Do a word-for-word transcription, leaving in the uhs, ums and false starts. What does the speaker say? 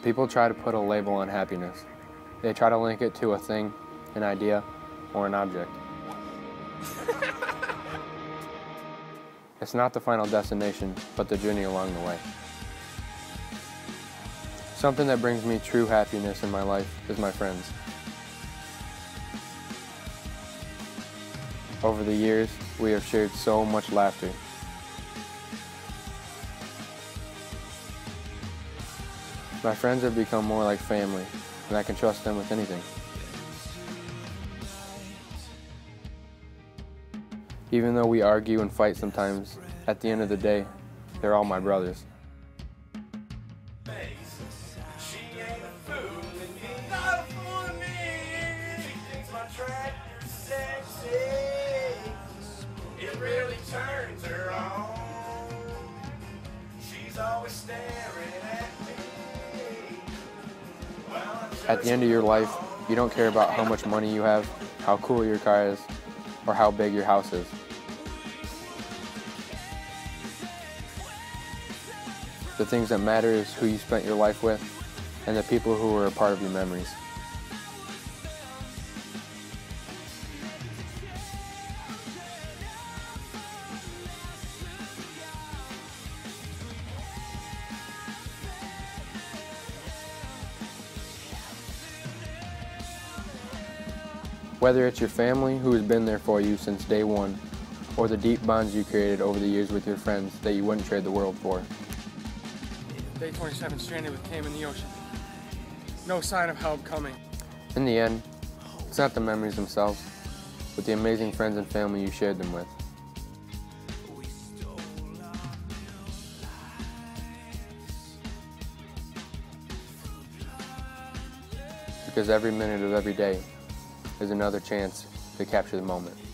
People try to put a label on happiness. They try to link it to a thing, an idea, or an object. It's not the final destination, but the journey along the way. Something that brings me true happiness in my life is my friends. Over the years, we have shared so much laughter. My friends have become more like family, and I can trust them with anything. Even though we argue and fight sometimes, at the end of the day, they're all my brothers. It really turns her on. She's always staring at me. Well, At the end of your life, you don't care about how much money you have, how cool your car is, or how big your house is. The things that matter is who you spent your life with and the people who were a part of your memories. Whether it's your family who has been there for you since day one, or the deep bonds you created over the years with your friends that you wouldn't trade the world for. Day twenty-seven, stranded with Cam in the ocean. No sign of help coming. In the end, it's not the memories themselves, but the amazing friends and family you shared them with. Because every minute of every day is another chance to capture the moment.